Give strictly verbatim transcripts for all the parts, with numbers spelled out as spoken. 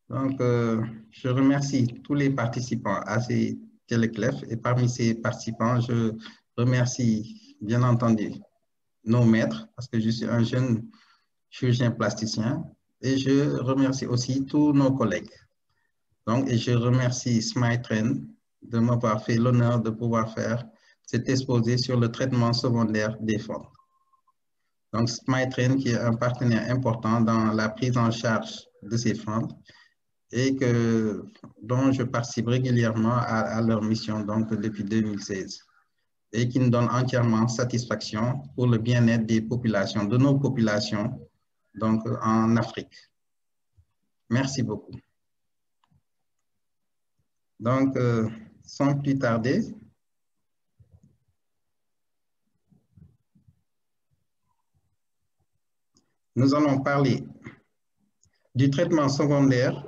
Donc, euh, je remercie tous les participants à ces téléclefs et parmi ces participants, je remercie bien entendu nos maîtres parce que je suis un jeune chirurgien plasticien et je remercie aussi tous nos collègues. Donc, et je remercie SmileTrain de m'avoir fait l'honneur de pouvoir faire cet exposé sur le traitement secondaire des fentes. Donc, SmileTrain qui est un partenaire important dans la prise en charge de ces fentes et que, dont je participe régulièrement à, à leur mission donc, depuis deux mille seize et qui nous donne entièrement satisfaction pour le bien-être des populations, de nos populations donc, en Afrique. Merci beaucoup. Donc, euh, sans plus tarder, nous allons parler du traitement secondaire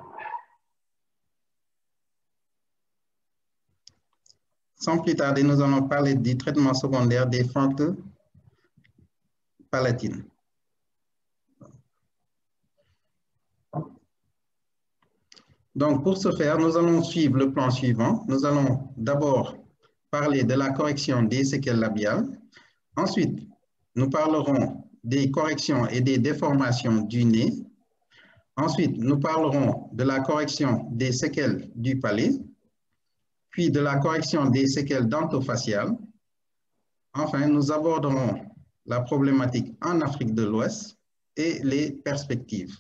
Sans plus tarder, nous allons parler du traitement secondaire des fentes palatines. Donc, pour ce faire, nous allons suivre le plan suivant. Nous allons d'abord parler de la correction des séquelles labiales. Ensuite, nous parlerons des corrections et des déformations du nez. Ensuite, nous parlerons de la correction des séquelles du palais, puis de la correction des séquelles dentofaciales. Enfin, nous aborderons la problématique en Afrique de l'Ouest et les perspectives.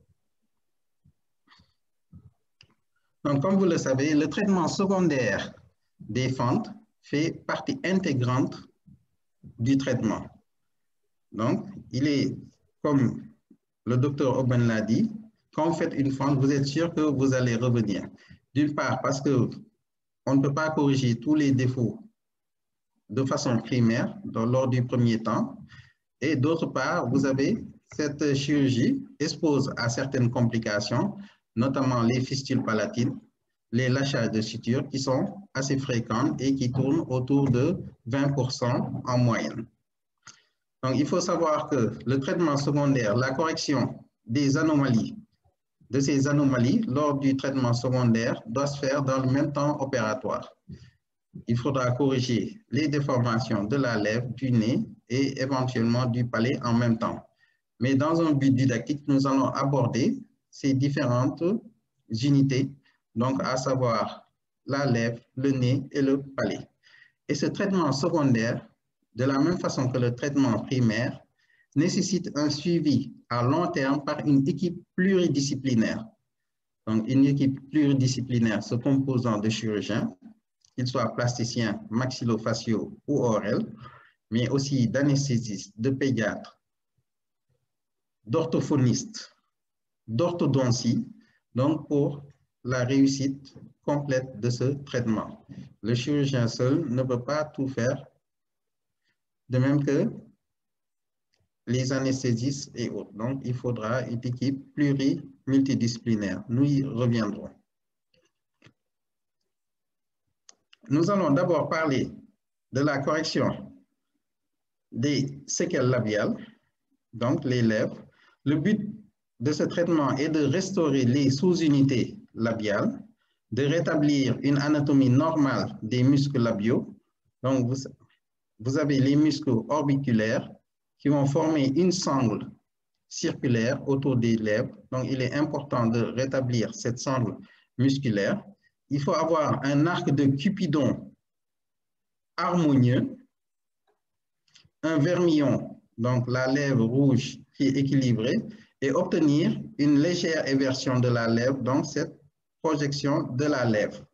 Donc, comme vous le savez, le traitement secondaire des fentes fait partie intégrante du traitement. Donc, il est, comme le docteur Oben l'a dit, quand vous faites une fente, vous êtes sûr que vous allez revenir. D'une part, parce qu'on ne peut pas corriger tous les défauts de façon primaire dans, lors du premier temps. Et d'autre part, vous avez cette chirurgie expose à certaines complications, notamment les fistules palatines, les lâchages de suture qui sont assez fréquents et qui tournent autour de vingt pour cent en moyenne. Donc, il faut savoir que le traitement secondaire, la correction des anomalies, de ces anomalies lors du traitement secondaire doit se faire dans le même temps opératoire. Il faudra corriger les déformations de la lèvre, du nez et éventuellement du palais en même temps. Mais dans un but didactique, nous allons aborder ces différentes unités, donc à savoir la lèvre, le nez et le palais. Et ce traitement secondaire, de la même façon que le traitement primaire, nécessite un suivi à long terme par une équipe pluridisciplinaire. Donc, une équipe pluridisciplinaire se composant de chirurgiens, qu'ils soient plasticiens, maxillofaciaux ou orels, mais aussi d'anesthésistes, de pédiatres, d'orthophonistes, d'orthodontie, donc pour la réussite complète de ce traitement. Le chirurgien seul ne peut pas tout faire, de même que les anesthésistes et autres. Donc, il faudra une équipe plurimultidisciplinaire. Nous y reviendrons. Nous allons d'abord parler de la correction des séquelles labiales, donc les lèvres. Le but de ce traitement est de restaurer les sous-unités labiales, de rétablir une anatomie normale des muscles labiaux. Donc, vous, vous avez les muscles orbiculaires qui vont former une sangle circulaire autour des lèvres. Donc, il est important de rétablir cette sangle musculaire. Il faut avoir un arc de Cupidon harmonieux, un vermillon, donc la lèvre rouge qui est équilibrée, et obtenir une légère éversion de la lèvre, donc cette projection de la lèvre.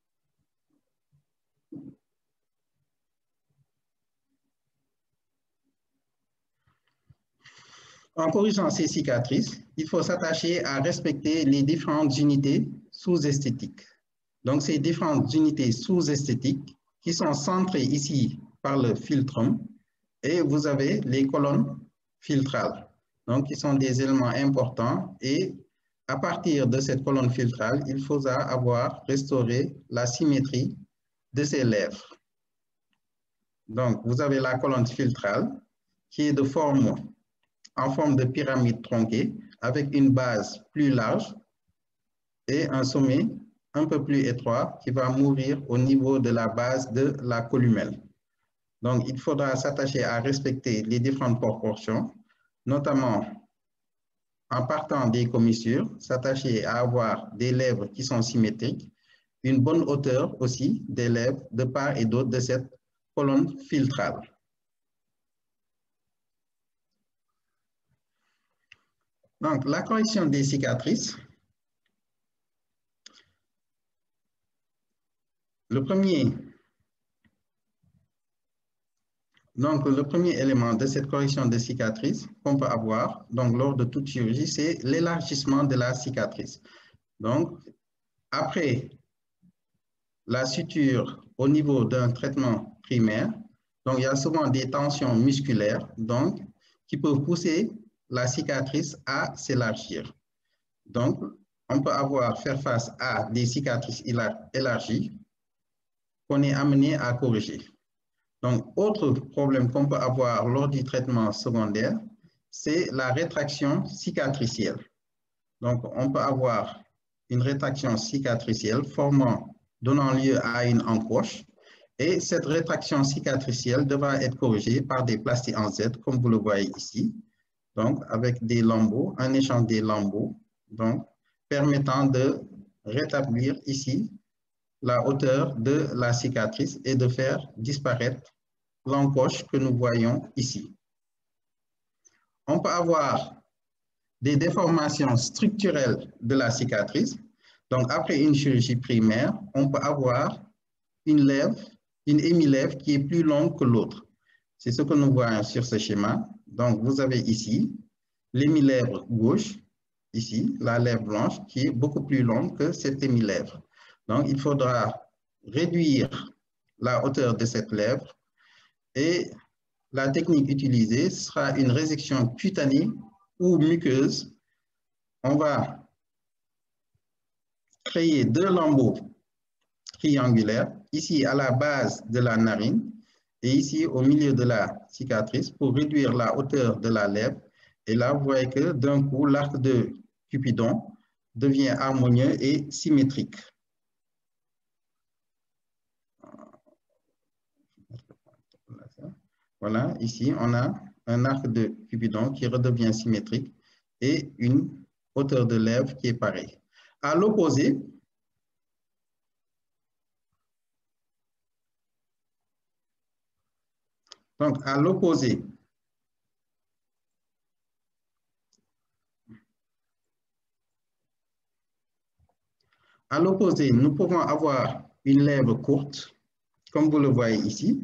En corrigeant ces cicatrices, il faut s'attacher à respecter les différentes unités sous-esthétiques. Donc, ces différentes unités sous-esthétiques qui sont centrées ici par le philtrum, et vous avez les colonnes filtrales, donc qui sont des éléments importants. Et à partir de cette colonne filtrale, il faudra avoir restauré la symétrie de ces lèvres. Donc, vous avez la colonne filtrale qui est de forme, en forme de pyramide tronquée avec une base plus large et un sommet un peu plus étroit qui va mourir au niveau de la base de la columelle. Donc, il faudra s'attacher à respecter les différentes proportions, notamment en partant des commissures, s'attacher à avoir des lèvres qui sont symétriques, une bonne hauteur aussi des lèvres de part et d'autre de cette colonne filtrale. Donc, la correction des cicatrices. Le premier, donc, le premier élément de cette correction de cicatrices qu'on peut avoir donc, lors de toute chirurgie, c'est l'élargissement de la cicatrice. Donc, après la suture au niveau d'un traitement primaire, donc il y a souvent des tensions musculaires donc, qui peuvent pousser la cicatrice à s'élargir. Donc, on peut avoir faire face à des cicatrices élargies qu'on est amené à corriger. Donc, autre problème qu'on peut avoir lors du traitement secondaire, c'est la rétraction cicatricielle. Donc, on peut avoir une rétraction cicatricielle formant, donnant lieu à une encoche. Et cette rétraction cicatricielle devra être corrigée par des plasties en Z, comme vous le voyez ici. Donc, avec des lambeaux, un échange des lambeaux, donc, permettant de rétablir ici la hauteur de la cicatrice et de faire disparaître l'encoche que nous voyons ici. On peut avoir des déformations structurelles de la cicatrice. Donc, après une chirurgie primaire, on peut avoir une lèvre, une hémilèvre qui est plus longue que l'autre. C'est ce que nous voyons sur ce schéma. Donc, vous avez ici l'hémilèvre gauche, ici, la lèvre blanche, qui est beaucoup plus longue que cette hémilèvre. Donc, il faudra réduire la hauteur de cette lèvre et la technique utilisée sera une résection cutanée ou muqueuse. On va créer deux lambeaux triangulaires, ici à la base de la narine et ici au milieu de la cicatrice pour réduire la hauteur de la lèvre. Et là, vous voyez que d'un coup, l'arc de Cupidon devient harmonieux et symétrique. Voilà, ici, on a un arc de Cupidon qui redevient symétrique et une hauteur de lèvre qui est pareille. À l'opposé, donc à l'opposé, à l'opposé, nous pouvons avoir une lèvre courte, comme vous le voyez ici.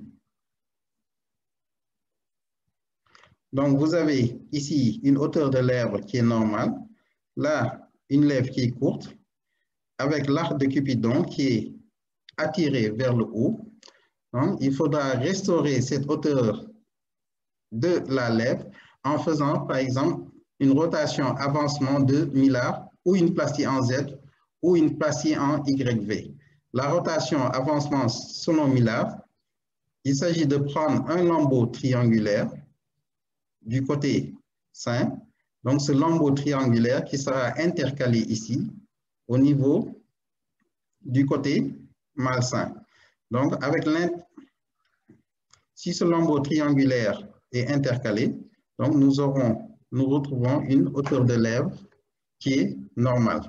Donc, vous avez ici une hauteur de lèvre qui est normale. Là, une lèvre qui est courte, avec l'arc de Cupidon qui est attiré vers le haut. Donc, il faudra restaurer cette hauteur de la lèvre en faisant, par exemple, une rotation avancement de Millard ou une plastie en Z ou une plastie en Y V. La rotation avancement selon Millard, il s'agit de prendre un lambeau triangulaire du côté sain, donc ce lambeau triangulaire qui sera intercalé ici au niveau du côté malsain. Donc, avec si ce lambeau triangulaire est intercalé, donc nous aurons, nous retrouvons une hauteur de lèvre qui est normale.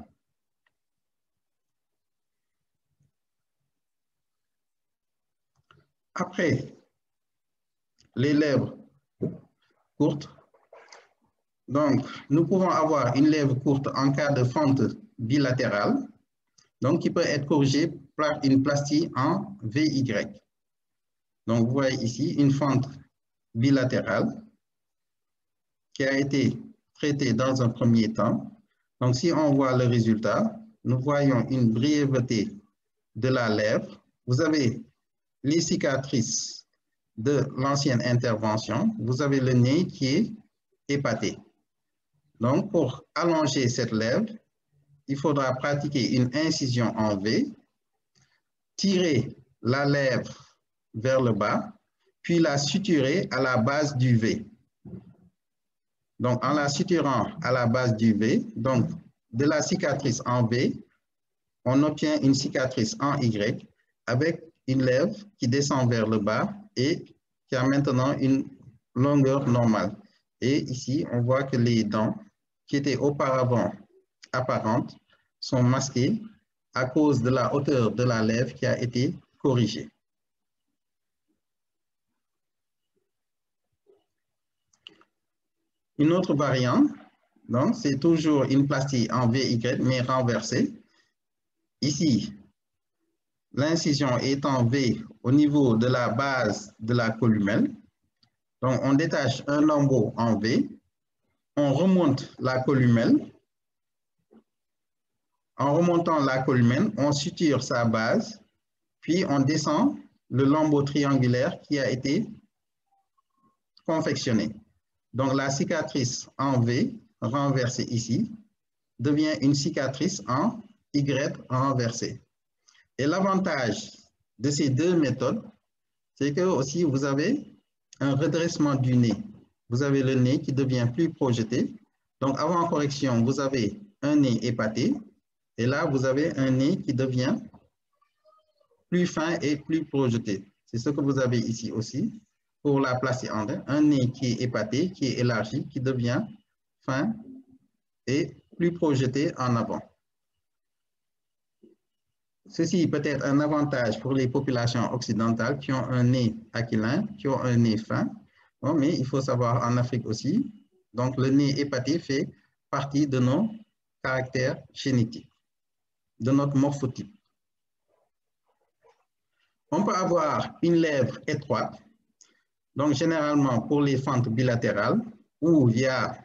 Après les lèvres courtes, donc nous pouvons avoir une lèvre courte en cas de fente bilatérale, donc qui peut être corrigée par une plastie en V Y. Donc vous voyez ici une fente bilatérale qui a été traitée dans un premier temps. Donc si on voit le résultat, nous voyons une brièveté de la lèvre. Vous avez les cicatrices de l'ancienne intervention. Vous avez le nez qui est épaté. Donc, pour allonger cette lèvre, il faudra pratiquer une incision en V, tirer la lèvre vers le bas, puis la suturer à la base du V. Donc, en la suturant à la base du V, donc de la cicatrice en V, on obtient une cicatrice en Y avec une lèvre qui descend vers le bas et qui a maintenant une longueur normale. Et ici, on voit que les dents qui étaient auparavant apparentes sont masquées à cause de la hauteur de la lèvre qui a été corrigée. Une autre variante, donc c'est toujours une plastie en V Y mais renversée. Ici, l'incision est en V au niveau de la base de la columelle. Donc, on détache un lambeau en V, on remonte la columelle. En remontant la columelle, on suture sa base, puis on descend le lambeau triangulaire qui a été confectionné. Donc, la cicatrice en V renversée ici devient une cicatrice en Y renversée. Et l'avantage de ces deux méthodes, c'est que aussi vous avez un redressement du nez. Vous avez le nez qui devient plus projeté. Donc, avant correction, vous avez un nez épaté. Et là, vous avez un nez qui devient plus fin et plus projeté. C'est ce que vous avez ici aussi pour la plastie en un nez qui est épaté, qui est élargi, qui devient fin et plus projeté en avant. Ceci peut être un avantage pour les populations occidentales qui ont un nez aquilin, qui ont un nez fin. Bon, mais il faut savoir en Afrique aussi, donc le nez épaté fait partie de nos caractères génétiques, de notre morphotype. On peut avoir une lèvre étroite, donc généralement pour les fentes bilatérales, où il y a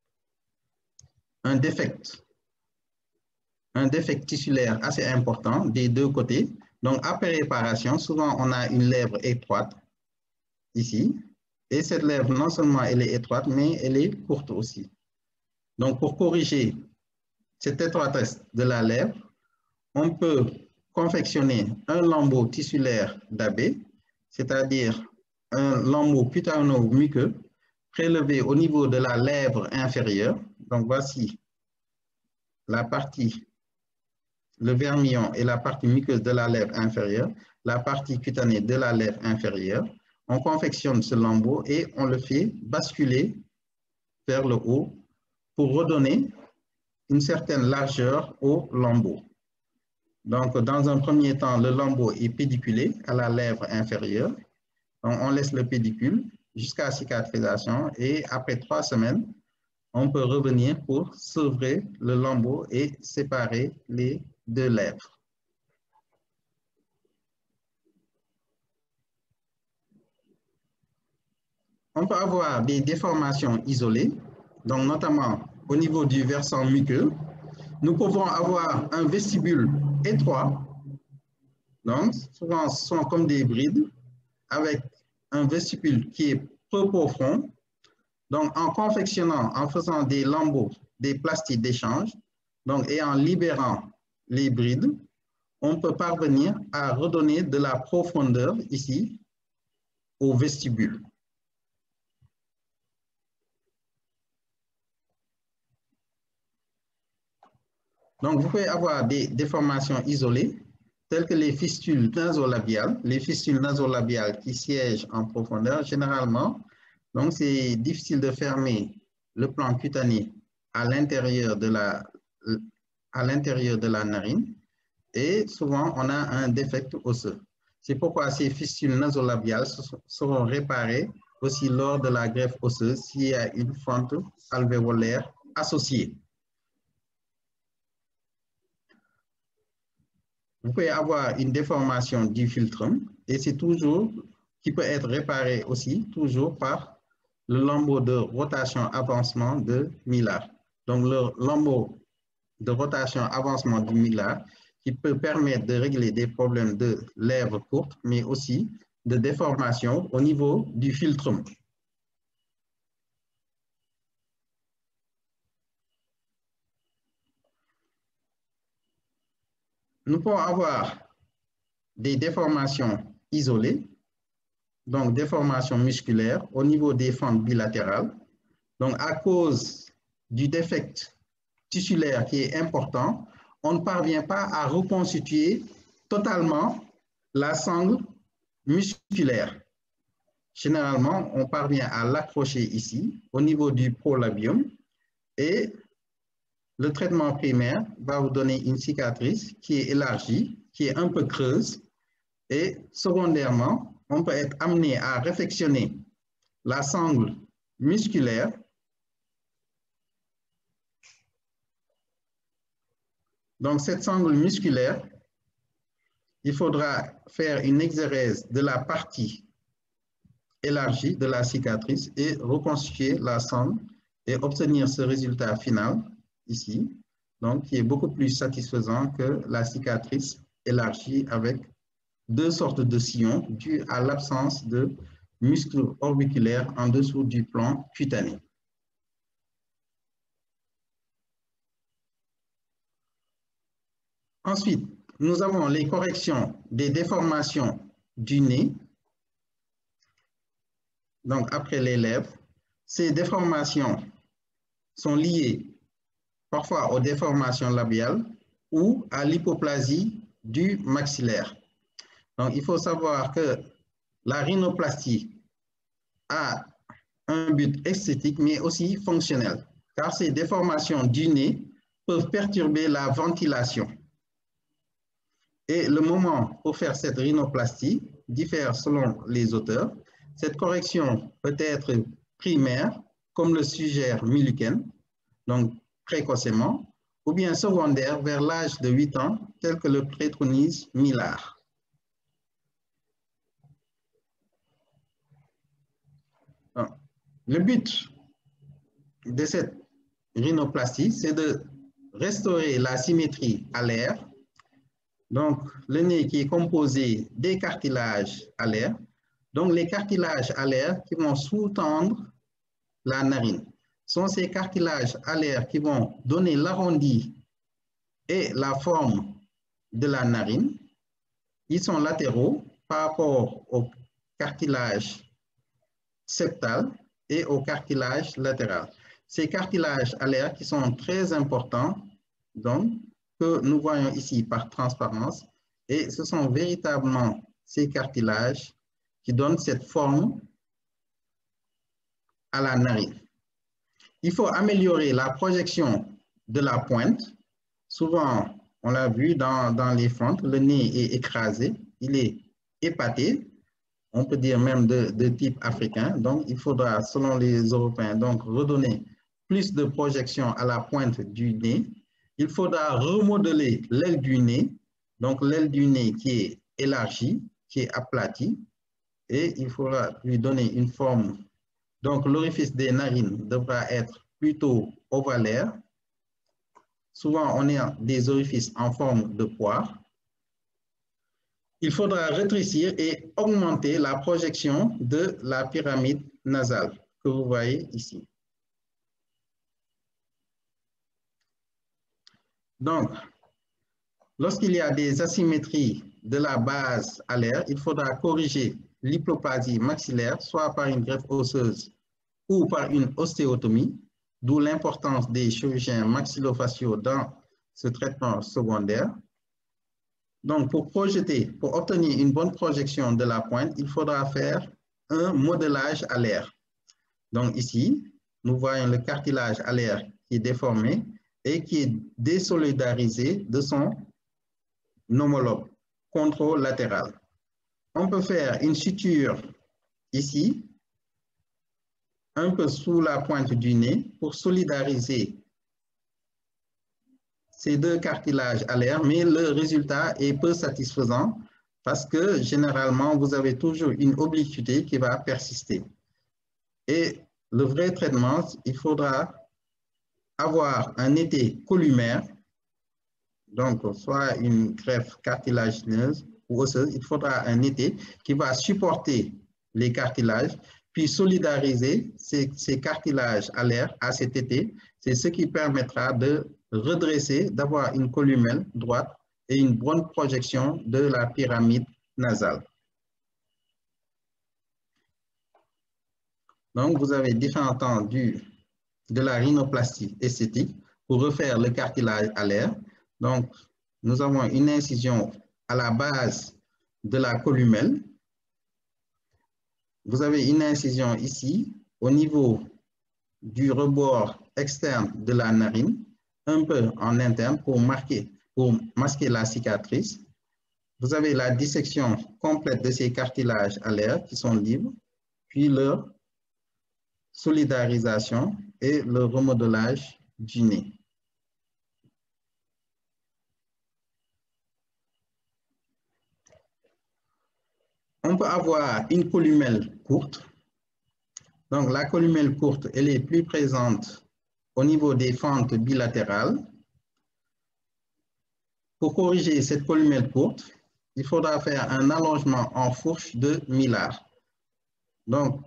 un défect, un défect tissulaire assez important des deux côtés. Donc après réparation, souvent on a une lèvre étroite ici, et cette lèvre non seulement elle est étroite, mais elle est courte aussi. Donc pour corriger cette étroitesse de la lèvre, on peut confectionner un lambeau tissulaire d'A B, c'est-à-dire un lambeau cutano-muqueux prélevé au niveau de la lèvre inférieure. Donc voici la partie, le vermillon et la partie muqueuse de la lèvre inférieure, la partie cutanée de la lèvre inférieure. On confectionne ce lambeau et on le fait basculer vers le haut pour redonner une certaine largeur au lambeau. Donc, dans un premier temps, le lambeau est pédiculé à la lèvre inférieure. Donc, on laisse le pédicule jusqu'à cicatrisation et après trois semaines, on peut revenir pour sevrer le lambeau et séparer les deux lèvres. On peut avoir des déformations isolées, donc notamment au niveau du versant muqueux. Nous pouvons avoir un vestibule étroit, donc souvent ce sont comme des brides, avec un vestibule qui est peu profond. Donc en confectionnant, en faisant des lambeaux, des plasties d'échange, donc et en libérant les brides, on peut parvenir à redonner de la profondeur ici au vestibule. Donc, vous pouvez avoir des déformations isolées, telles que les fistules nasolabiales, les fistules nasolabiales qui siègent en profondeur, généralement. Donc, c'est difficile de fermer le plan cutané à l'intérieur de la, à l'intérieur de la narine et souvent, on a un défect osseux. C'est pourquoi ces fistules nasolabiales seront réparées aussi lors de la greffe osseuse s'il y a une fente alvéolaire associée. Vous pouvez avoir une déformation du philtrum et c'est toujours, qui peut être réparé aussi, toujours par le lambeau de rotation-avancement de Millar. Donc, le lambeau de rotation-avancement du Millar qui peut permettre de régler des problèmes de lèvres courtes, mais aussi de déformation au niveau du philtrum. Nous pouvons avoir des déformations isolées, donc déformations musculaires au niveau des fentes bilatérales. Donc, à cause du défect tissulaire qui est important, on ne parvient pas à reconstituer totalement la sangle musculaire. Généralement, on parvient à l'accrocher ici, au niveau du prolabium, et le traitement primaire va vous donner une cicatrice qui est élargie, qui est un peu creuse, et secondairement, on peut être amené à réfectionner la sangle musculaire Donc, cette sangle musculaire, il faudra faire une exérèse de la partie élargie de la cicatrice et reconstituer la sangle et obtenir ce résultat final ici, donc qui est beaucoup plus satisfaisant que la cicatrice élargie avec deux sortes de sillons dus à l'absence de muscles orbiculaires en dessous du plan cutané. Ensuite, nous avons les corrections des déformations du nez. Donc, après les lèvres, ces déformations sont liées parfois aux déformations labiales ou à l'hypoplasie du maxillaire. Donc, il faut savoir que la rhinoplastie a un but esthétique, mais aussi fonctionnel, car ces déformations du nez peuvent perturber la ventilation. Et le moment pour faire cette rhinoplastie diffère selon les auteurs. Cette correction peut être primaire, comme le suggère Milliken, donc précocement, ou bien secondaire vers l'âge de huit ans, tel que le préconise Millard. Le but de cette rhinoplastie, c'est de restaurer la symétrie alaire. Donc, le nez qui est composé des cartilages alaires, donc les cartilages alaires qui vont sous-tendre la narine. Ce sont ces cartilages alaires qui vont donner l'arrondi et la forme de la narine. Ils sont latéraux par rapport au cartilage septal et au cartilage latéral. Ces cartilages alaires qui sont très importants, donc, que nous voyons ici par transparence, et ce sont véritablement ces cartilages qui donnent cette forme à la narine. Il faut améliorer la projection de la pointe. Souvent, on l'a vu dans, dans les fentes, le nez est écrasé, il est épaté, on peut dire même de, de type africain. Donc, il faudra, selon les Européens, donc redonner plus de projection à la pointe du nez. Il faudra remodeler l'aile du nez, donc l'aile du nez qui est élargie, qui est aplatie, et il faudra lui donner une forme. Donc, l'orifice des narines devra être plutôt ovalaire. Souvent, on a des orifices en forme de poire. Il faudra rétrécir et augmenter la projection de la pyramide nasale que vous voyez ici. Donc, lorsqu'il y a des asymétries de la base alaire, il faudra corriger l'hypoplasie maxillaire, soit par une greffe osseuse ou par une ostéotomie, d'où l'importance des chirurgiens maxillofaciaux dans ce traitement secondaire. Donc, pour projeter, pour obtenir une bonne projection de la pointe, il faudra faire un modelage alaire. Donc ici, nous voyons le cartilage alaire qui est déformé et qui est désolidarisé de son homologue contralatéral. On peut faire une suture ici, un peu sous la pointe du nez, pour solidariser ces deux cartilages alaires, mais le résultat est peu satisfaisant parce que généralement, vous avez toujours une obliquité qui va persister. Et le vrai traitement, il faudra avoir un été collumaire, donc soit une greffe cartilagineuse ou osseuse, il faudra un été qui va supporter les cartilages, puis solidariser ces, ces cartilages alaires à cet été. C'est ce qui permettra de redresser, d'avoir une columelle droite et une bonne projection de la pyramide nasale. Donc, vous avez différents temps du, de la rhinoplastie esthétique pour refaire le cartilage alaire. Donc, nous avons une incision à la base de la columelle. Vous avez une incision ici au niveau du rebord externe de la narine, un peu en interne pour marquer, pour masquer la cicatrice. Vous avez la dissection complète de ces cartilages alaires qui sont libres, puis leur solidarisation et le remodelage du nez. On peut avoir une columelle courte. Donc, la columelle courte, elle est plus présente au niveau des fentes bilatérales. Pour corriger cette columelle courte, il faudra faire un allongement en fourche de Millard. Donc,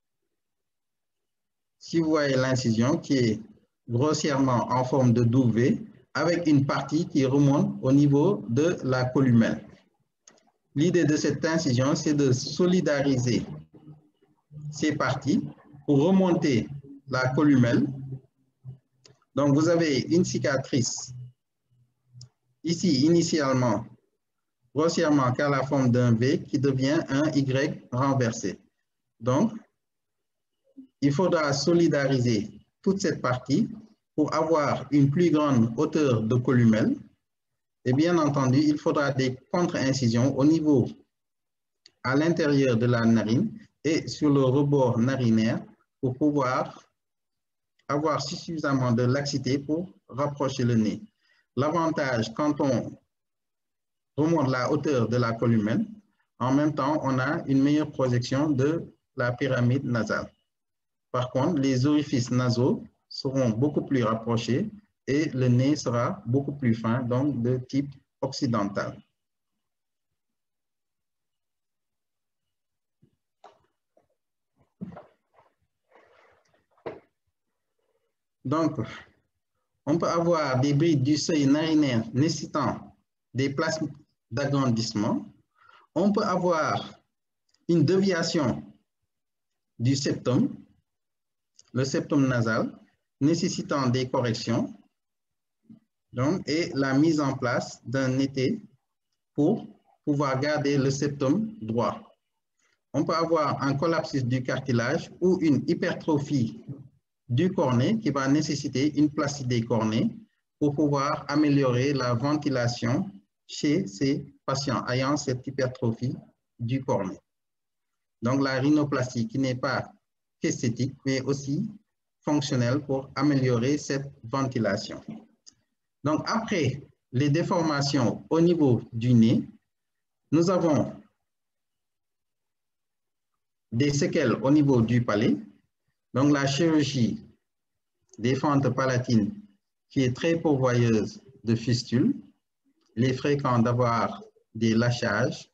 si vous voyez l'incision qui est grossièrement en forme de W, avec une partie qui remonte au niveau de la columelle. L'idée de cette incision, c'est de solidariser ces parties pour remonter la columelle. Donc, vous avez une cicatrice ici, initialement, grossièrement qu'à la forme d'un V qui devient un Y renversé. Donc, il faudra solidariser toute cette partie pour avoir une plus grande hauteur de columelle. Et bien entendu, il faudra des contre-incisions au niveau à l'intérieur de la narine et sur le rebord narinaire pour pouvoir avoir suffisamment de laxité pour rapprocher le nez. L'avantage, quand on remonte la hauteur de la columelle, en même temps, on a une meilleure projection de la pyramide nasale. Par contre, les orifices nasaux seront beaucoup plus rapprochés et le nez sera beaucoup plus fin, donc de type occidental. Donc, on peut avoir des brides du seuil narinaire nécessitant des places d'agrandissement. On peut avoir une déviation du septum, le septum nasal, nécessitant des corrections, donc, et la mise en place d'un été pour pouvoir garder le septum droit. On peut avoir un collapsus du cartilage ou une hypertrophie du cornet qui va nécessiter une placidé cornée pour pouvoir améliorer la ventilation chez ces patients ayant cette hypertrophie du cornet. Donc, la rhinoplastie qui n'est pas esthétique, mais aussi fonctionnelle pour améliorer cette ventilation. Donc, après les déformations au niveau du nez, nous avons des séquelles au niveau du palais. Donc, la chirurgie des fentes palatines qui est très pourvoyeuse de fistules, il est fréquent d'avoir des lâchages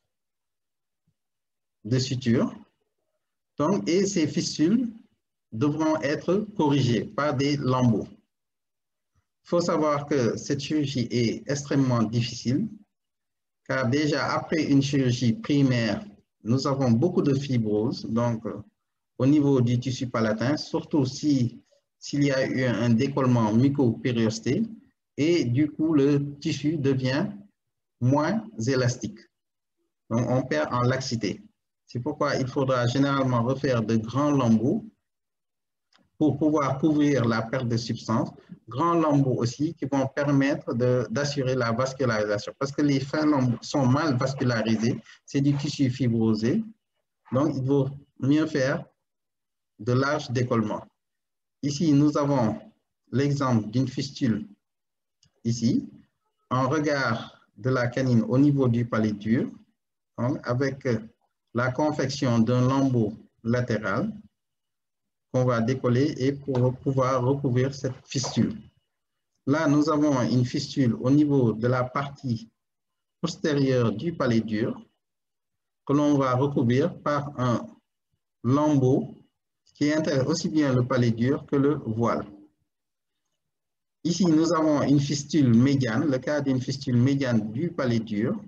de sutures. Donc, et ces fistules devront être corrigées par des lambeaux. Il faut savoir que cette chirurgie est extrêmement difficile, car déjà après une chirurgie primaire, nous avons beaucoup de fibrose, donc au niveau du tissu palatin, surtout si, s'il y a eu un décollement muco-périosté, et du coup le tissu devient moins élastique. Donc on perd en laxité. C'est pourquoi il faudra généralement refaire de grands lambeaux pour pouvoir couvrir la perte de substance. Grands lambeaux aussi qui vont permettre d'assurer la vascularisation. Parce que les fins lambeaux sont mal vascularisés, c'est du tissu fibrosé. Donc, il vaut mieux faire de larges décollements. Ici, nous avons l'exemple d'une fistule ici, en regard de la canine au niveau du palais dur, avec la confection d'un lambeau latéral qu'on va décoller et pour pouvoir recouvrir cette fistule. Là, nous avons une fistule au niveau de la partie postérieure du palais dur que l'on va recouvrir par un lambeau qui intègre aussi bien le palais dur que le voile. Ici, nous avons une fistule médiane, le cas d'une fistule médiane du palais dur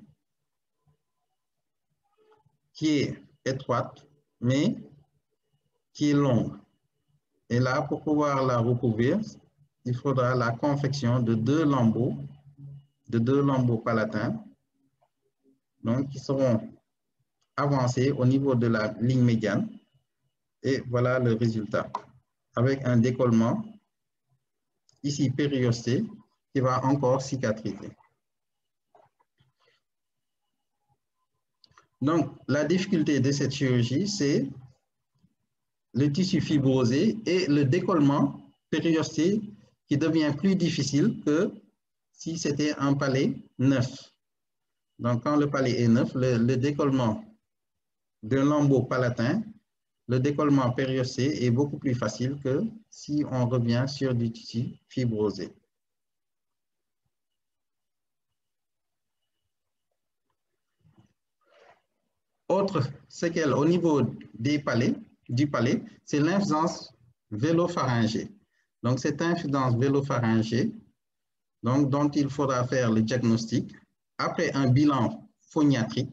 qui est étroite, mais qui est longue. Et là, pour pouvoir la recouvrir, il faudra la confection de deux lambeaux de deux lambeaux palatins, donc qui seront avancés au niveau de la ligne médiane. Et voilà le résultat, avec un décollement ici périosté qui va encore cicatriser. Donc, la difficulté de cette chirurgie, c'est le tissu fibrosé et le décollement périosté qui devient plus difficile que si c'était un palais neuf. Donc, quand le palais est neuf, le, le décollement d'un lambeau palatin, le décollement périosté est beaucoup plus facile que si on revient sur du tissu fibrosé. Autre séquelle au niveau des palais, du palais, c'est l'insuffisance vélopharyngée. Donc, cette insuffisance vélopharyngée, donc, dont il faudra faire le diagnostic après un bilan phoniatrique,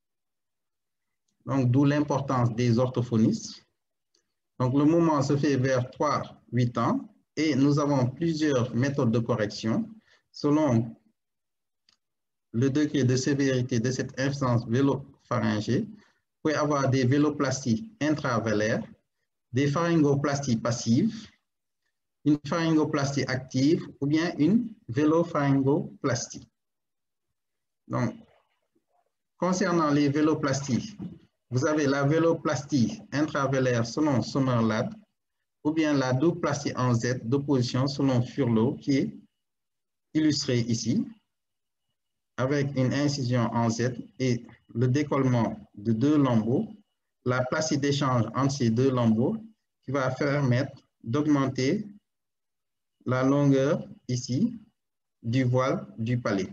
donc d'où l'importance des orthophonistes. Donc, le moment se fait vers trois à huit ans et nous avons plusieurs méthodes de correction selon le degré de sévérité de cette insuffisance vélopharyngée. Vous pouvez avoir des véloplasties intravelaires, des pharyngoplasties passives, une pharyngoplastie active ou bien une vélopharyngoplastie. Donc, concernant les véloplasties, vous avez la véloplastie intravelaire selon Sommerlath ou bien la douplastie en Z d'opposition selon Furlow qui est illustrée ici avec une incision en Z et le décollement de deux lambeaux, la plastie d'échange entre ces deux lambeaux qui va permettre d'augmenter la longueur ici du voile du palais.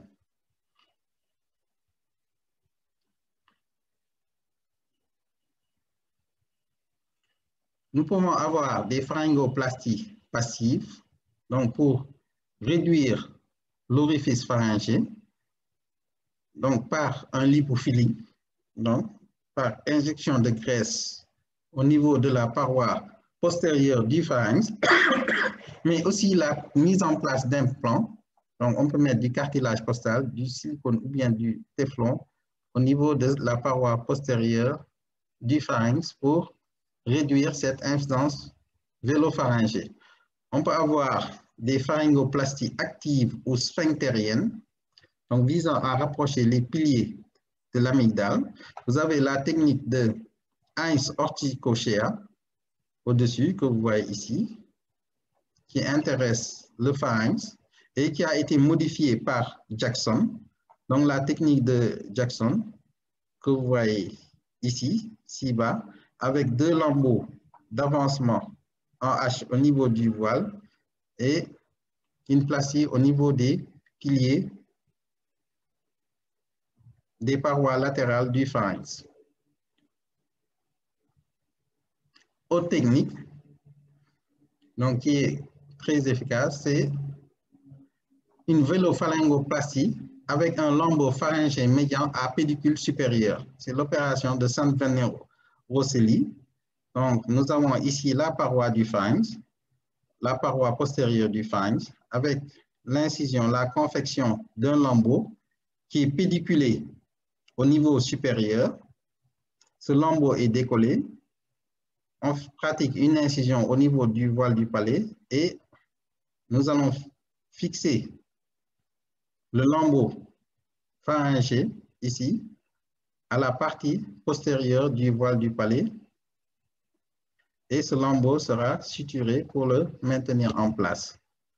Nous pouvons avoir des pharyngoplasties passives, donc pour réduire l'orifice pharyngé, donc par un lipophilie, donc par injection de graisse au niveau de la paroi postérieure du pharynx, mais aussi la mise en place d'implants. Donc, on peut mettre du cartilage costal, du silicone ou bien du téflon au niveau de la paroi postérieure du pharynx pour réduire cette insuffisance vélopharyngée. On peut avoir des pharyngoplasties actives ou sphinctériennes, donc visant à rapprocher les piliers de l'amygdale. Vous avez la technique de Heinz Ortigochea au-dessus, que vous voyez ici, qui intéresse le pharynx et qui a été modifiée par Jackson. Donc, la technique de Jackson, que vous voyez ici, ci-bas, avec deux lambeaux d'avancement en H au niveau du voile et une plastie au niveau des piliers des parois latérales du pharynx. Autre technique, donc qui est très efficace, c'est une vélopharyngoplastie avec un lambeau pharyngé médian à pédicule supérieure. C'est l'opération de San Venero Rosselli. Donc, nous avons ici la paroi du pharynx, la paroi postérieure du pharynx, avec l'incision, la confection d'un lambeau qui est pédiculé au niveau supérieur. Ce lambeau est décollé. On pratique une incision au niveau du voile du palais et nous allons fixer le lambeau pharyngé ici à la partie postérieure du voile du palais et ce lambeau sera suturé pour le maintenir en place.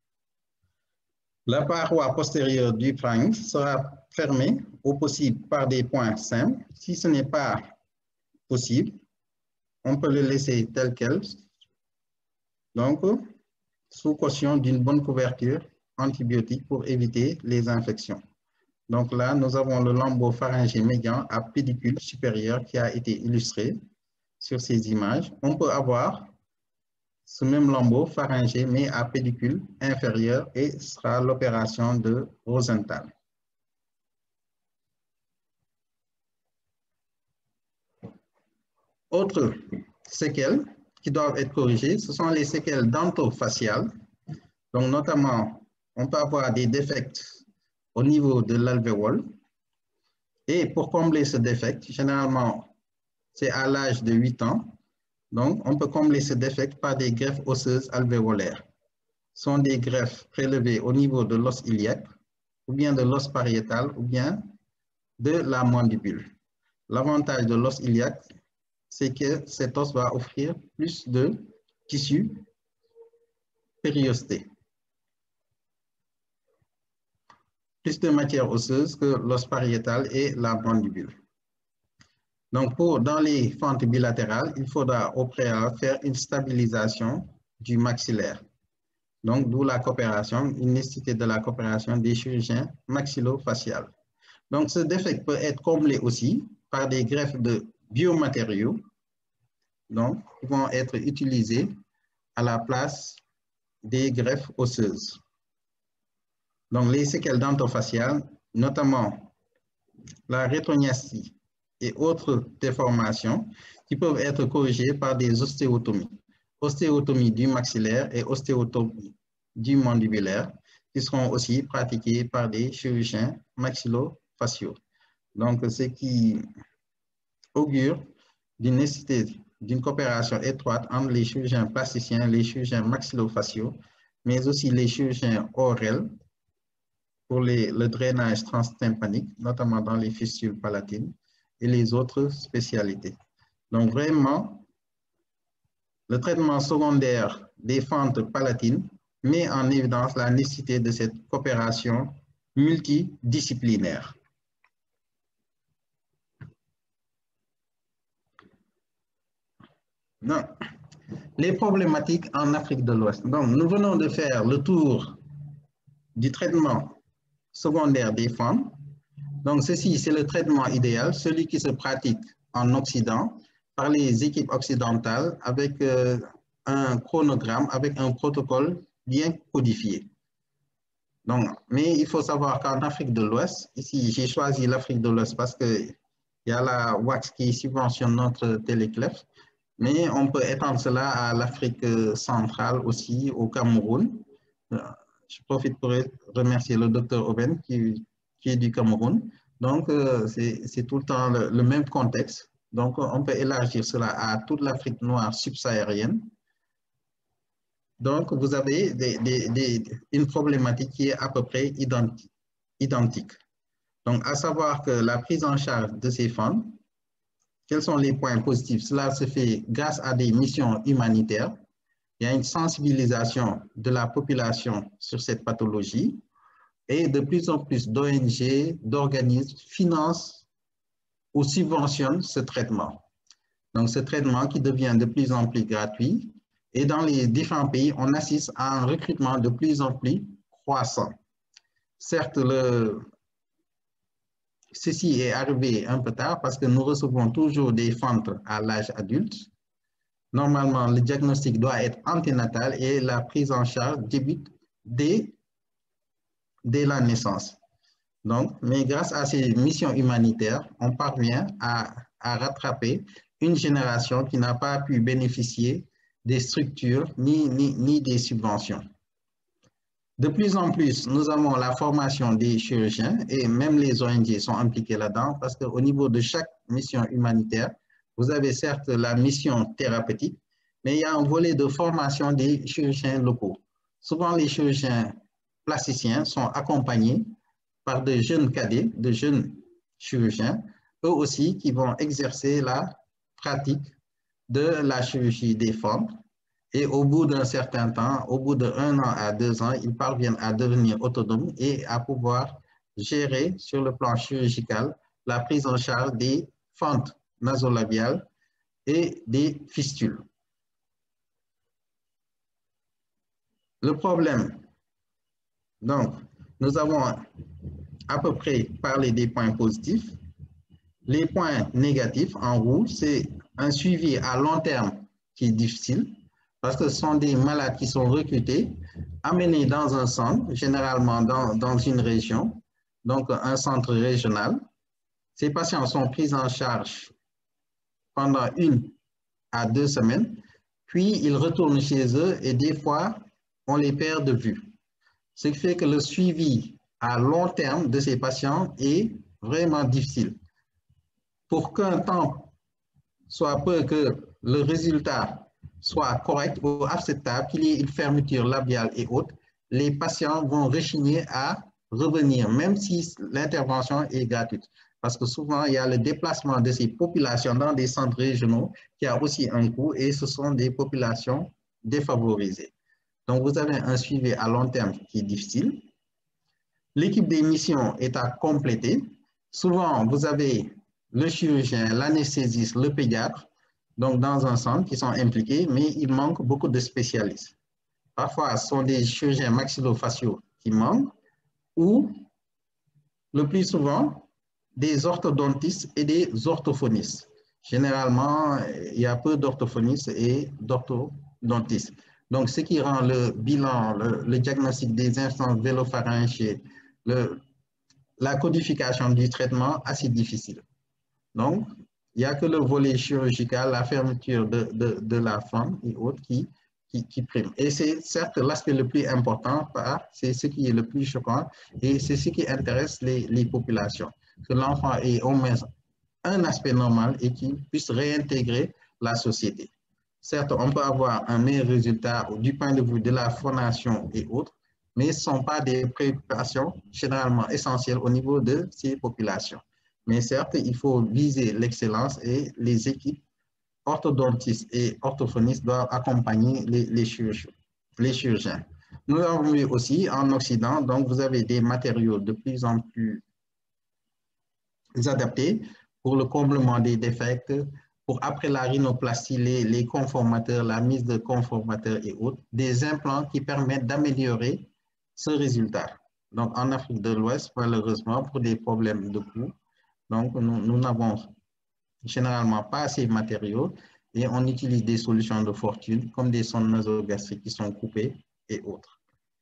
La paroi postérieure du pharynx sera fermée au possible par des points simples. Si ce n'est pas possible, on peut le laisser tel quel, donc sous caution d'une bonne couverture antibiotique pour éviter les infections. Donc là, nous avons le lambeau pharyngé médian à pédicule supérieure qui a été illustré sur ces images. On peut avoir ce même lambeau pharyngé mais à pédicule inférieure et ce sera l'opération de Rosenthal. Autres séquelles qui doivent être corrigées, ce sont les séquelles dentofaciales. Donc, notamment, on peut avoir des défects au niveau de l'alvéole. Et pour combler ce défect, généralement, c'est à l'âge de huit ans. Donc, on peut combler ce défect par des greffes osseuses alvéolaires. Ce sont des greffes prélevées au niveau de l'os iliaque, ou bien de l'os pariétal, ou bien de la mandibule. L'avantage de l'os iliaque, c'est que cet os va offrir plus de tissu périosté, plus de matière osseuse que l'os pariétal et la mandibule. Donc, pour, dans les fentes bilatérales, il faudra au préalable faire une stabilisation du maxillaire. Donc, d'où la coopération, une nécessité de la coopération des chirurgiens maxillofaciaux. Donc, ce défect peut être comblé aussi par des greffes de biomatériaux, donc, qui vont être utilisés à la place des greffes osseuses. Donc, les séquelles dentofaciales, notamment la rétrognathie et autres déformations, qui peuvent être corrigées par des ostéotomies. Ostéotomie du maxillaire et ostéotomie du mandibulaire, qui seront aussi pratiquées par des chirurgiens maxillofaciaux. Donc, ce qui augure d'une nécessité d'une coopération étroite entre les chirurgiens plasticiens, les chirurgiens maxillofaciaux, mais aussi les chirurgiens O R L pour les, le drainage transtympanique, notamment dans les fistules palatines, et les autres spécialités. Donc, vraiment, le traitement secondaire des fentes palatines met en évidence la nécessité de cette coopération multidisciplinaire. Non. Les problématiques en Afrique de l'Ouest. Donc, nous venons de faire le tour du traitement secondaire des fentes. Donc, ceci, c'est le traitement idéal, celui qui se pratique en Occident par les équipes occidentales avec euh, un chronogramme, avec un protocole bien codifié. Donc, mais il faut savoir qu'en Afrique de l'Ouest, ici, j'ai choisi l'Afrique de l'Ouest parce qu'il y a la W A C qui subventionne notre téléclef, mais on peut étendre cela à l'Afrique centrale aussi, au Cameroun. Je profite pour remercier le docteur Oben qui, qui est du Cameroun. Donc, euh, c'est tout le temps le, le même contexte. Donc, on peut élargir cela à toute l'Afrique noire subsaharienne. Donc, vous avez des, des, des, une problématique qui est à peu près identi, identique. Donc, à savoir que la prise en charge de ces fentes, quels sont les points positifs? Cela se fait grâce à des missions humanitaires. Il y a une sensibilisation de la population sur cette pathologie et de plus en plus d'O N G, d'organismes financent ou subventionnent ce traitement. Donc, ce traitement qui devient de plus en plus gratuit. Et dans les différents pays, on assiste à un recrutement de plus en plus croissant. Certes, le... ceci est arrivé un peu tard parce que nous recevons toujours des fentes à l'âge adulte. Normalement, le diagnostic doit être anténatal et la prise en charge débute dès, dès la naissance. Donc, mais grâce à ces missions humanitaires, on parvient à, à rattraper une génération qui n'a pas pu bénéficier des structures ni, ni, ni des subventions. De plus en plus, nous avons la formation des chirurgiens et même les O N G sont impliqués là-dedans parce qu'au niveau de chaque mission humanitaire, vous avez certes la mission thérapeutique, mais il y a un volet de formation des chirurgiens locaux. Souvent, les chirurgiens plasticiens sont accompagnés par de jeunes cadets, de jeunes chirurgiens, eux aussi qui vont exercer la pratique de la chirurgie des fentes. Et au bout d'un certain temps, au bout d'un an à deux ans, ils parviennent à devenir autonomes et à pouvoir gérer sur le plan chirurgical la prise en charge des fentes nasolabiales et des fistules. Le problème, donc, nous avons à peu près parlé des points positifs. Les points négatifs en rouge, c'est un suivi à long terme qui est difficile parce que ce sont des malades qui sont recrutés, amenés dans un centre, généralement dans, dans une région, donc un centre régional. Ces patients sont pris en charge pendant une à deux semaines, puis ils retournent chez eux et des fois, on les perd de vue. Ce qui fait que le suivi à long terme de ces patients est vraiment difficile. Pour qu'un temps soit peu que le résultat soit correct ou acceptable, qu'il y ait une fermeture labiale et autres, les patients vont rechigner à revenir, même si l'intervention est gratuite. Parce que souvent, il y a le déplacement de ces populations dans des centres régionaux qui a aussi un coût et ce sont des populations défavorisées. Donc, vous avez un suivi à long terme qui est difficile. L'équipe des missions est à compléter. Souvent, vous avez le chirurgien, l'anesthésiste, le pédiatre, donc dans un centre qui sont impliqués, mais il manque beaucoup de spécialistes. Parfois, ce sont des chirurgiens maxillofaciaux qui manquent ou, le plus souvent, des orthodontistes et des orthophonistes. Généralement, il y a peu d'orthophonistes et d'orthodontistes. Donc, ce qui rend le bilan, le, le diagnostic des instances vélopharyngées, le, la codification du traitement assez difficile. Donc, il n'y a que le volet chirurgical, la fermeture de, de, de la femme et autres qui, qui, qui prime. Et c'est certes l'aspect le plus important, c'est ce qui est le plus choquant et c'est ce qui intéresse les, les populations. Que l'enfant ait au moins un aspect normal et qu'il puisse réintégrer la société. Certes, on peut avoir un meilleur résultat du point de vue de la formation et autres, mais ce ne sont pas des préoccupations généralement essentielles au niveau de ces populations. Mais certes, il faut viser l'excellence et les équipes orthodontistes et orthophonistes doivent accompagner les, les, chirurgiens, les chirurgiens. Nous avons vu aussi en Occident, donc vous avez des matériaux de plus en plus adaptés pour le comblement des défects, pour après la rhinoplastie, les, les conformateurs, la mise de conformateurs et autres, des implants qui permettent d'améliorer ce résultat. Donc en Afrique de l'Ouest, malheureusement, pour des problèmes de coût, donc nous n'avons généralement pas assez de matériaux et on utilise des solutions de fortune comme des sondes nasogastriques qui sont coupées et autres.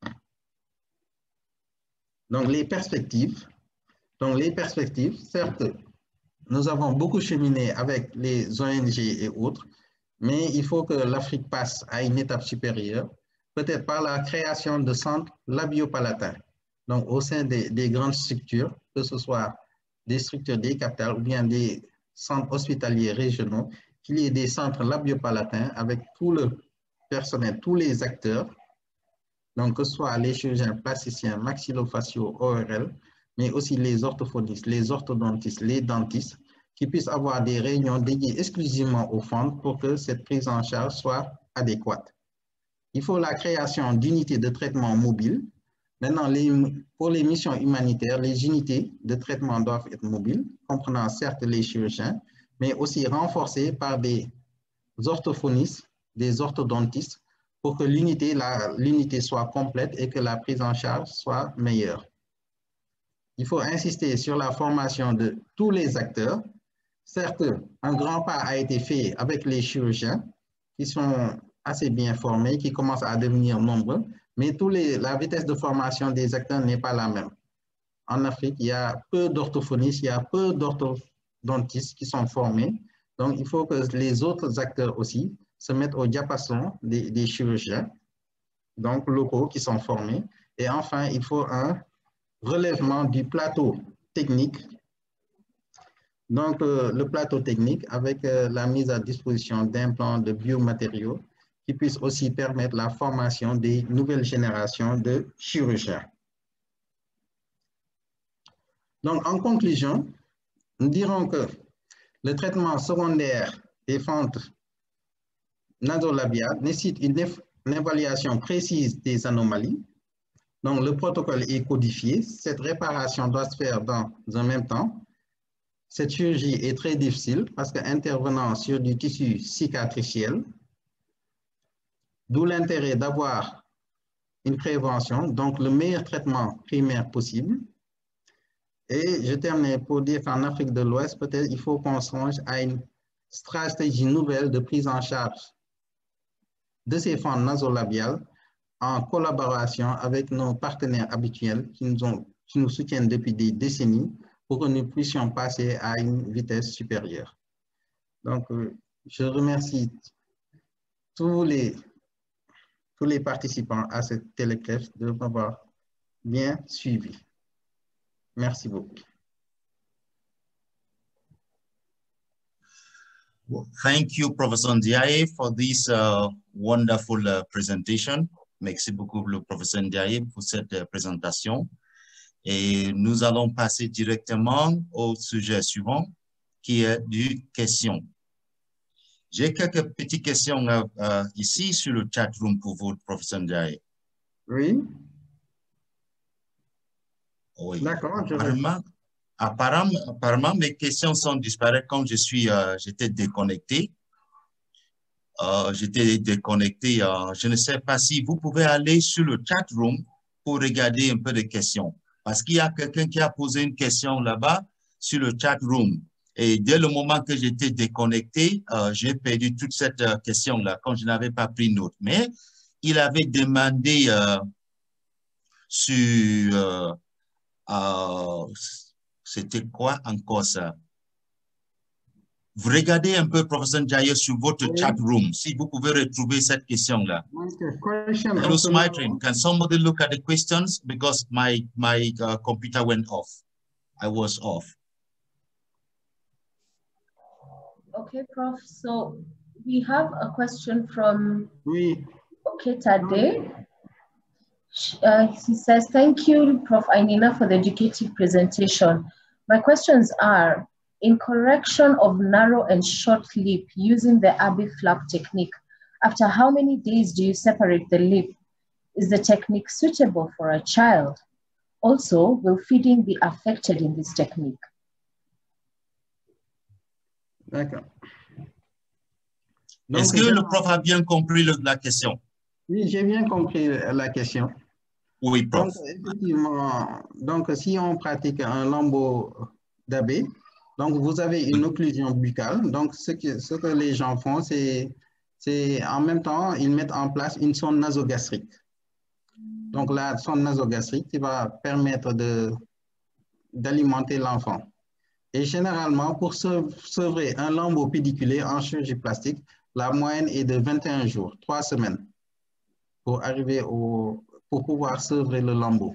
Donc les perspectives, donc les perspectives, certes, nous avons beaucoup cheminé avec les O N G et autres, mais il faut que l'Afrique passe à une étape supérieure, peut-être par la création de centres labiopalatins, donc au sein des, des grandes structures, que ce soit des structures des capitales ou bien des centres hospitaliers régionaux, qu'il y ait des centres labiopalatins avec tout le personnel, tous les acteurs, donc que ce soit les chirurgiens plasticiens, maxillofaciaux, O R L, mais aussi les orthophonistes, les orthodontistes, les dentistes, qui puissent avoir des réunions dédiées exclusivement aux fentes pour que cette prise en charge soit adéquate. Il faut la création d'unités de traitement mobiles. Maintenant, les, pour les missions humanitaires, les unités de traitement doivent être mobiles, comprenant certes les chirurgiens, mais aussi renforcées par des orthophonistes, des orthodontistes, pour que l'unité l'unité soit complète et que la prise en charge soit meilleure. Il faut insister sur la formation de tous les acteurs. Certes, un grand pas a été fait avec les chirurgiens qui sont assez bien formés, qui commencent à devenir nombreux, mais tous les, la vitesse de formation des acteurs n'est pas la même. En Afrique, il y a peu d'orthophonistes, il y a peu d'orthodontistes qui sont formés. Donc, il faut que les autres acteurs aussi se mettent au diapason des, des chirurgiens, donc locaux qui sont formés. Et enfin, il faut un relèvement du plateau technique. Donc, euh, le plateau technique avec euh, la mise à disposition d'implants de biomatériaux qui puissent aussi permettre la formation des nouvelles générations de chirurgiens. Donc, en conclusion, nous dirons que le traitement secondaire des fentes nasolabiales nécessite une, une évaluation précise des anomalies. Donc, le protocole est codifié. Cette réparation doit se faire dans un même temps. Cette chirurgie est très difficile parce qu'intervenant sur du tissu cicatriciel, d'où l'intérêt d'avoir une prévention, donc le meilleur traitement primaire possible. Et je termine pour dire qu'en Afrique de l'Ouest, peut-être il faut qu'on songe à une stratégie nouvelle de prise en charge de ces fentes nasolabiales en collaboration avec nos partenaires habituels qui nous, ont, qui nous soutiennent depuis des décennies pour que nous puissions passer à une vitesse supérieure. Donc, euh, je remercie tous les, tous les participants à cette télécrèche de m'avoir bien suivi. Merci beaucoup. Well, thank you, Professor Ndiaye, for this uh, wonderful uh, presentation. Merci beaucoup, le professeur Ndiaye, pour cette uh, présentation. Et nous allons passer directement au sujet suivant, qui est du question. J'ai quelques petites questions uh, uh, ici sur le chat room pour vous, professeur Ndiaye. Oui. Oui. D'accord. Apparemment, apparemment, apparemment, mes questions sont disparues comme je suis, uh, j'étais déconnecté. Euh, j'étais déconnecté. Euh, je ne sais pas si vous pouvez aller sur le chat room pour regarder un peu de questions. Parce qu'il y a quelqu'un qui a posé une question là-bas sur le chat room. Et dès le moment que j'étais déconnecté, euh, j'ai perdu toute cette euh, question-là, quand je n'avais pas pris note. Mais il avait demandé euh, sur... Euh, euh, c'était quoi encore ça? Vous regardez un peu, professeur Ndiaye, sur votre oui. chat room, si vous pouvez retrouver cette question-là. Hello, Smitrin, can somebody look at the questions? Because my, my uh, computer went off. I was off. Okay, Prof. So we have a question from oui. Oketade. Uh, he says, thank you, Professor Ainina, for the educative presentation. My questions are, in correction of narrow and short lip using the Abbey flap technique, after how many days do you separate the lip? Is the technique suitable for a child? Also, will feeding be affected in this technique? D'accord. Est-ce que le prof a bien compris le, la question? Oui, j'ai bien compris la question. Oui, prof. Donc, effectivement, donc, si on pratique un lambeau d'Abbé, donc vous avez une occlusion buccale. Donc, ce que, ce que les gens font, c'est en même temps, ils mettent en place une sonde nasogastrique. Donc, la sonde nasogastrique qui va permettre d'alimenter l'enfant. Et généralement, pour sevrer un lambeau pédiculé en chirurgie plastique, la moyenne est de vingt et un jours, trois semaines, pour arriver au, pour pouvoir sevrer le lambeau.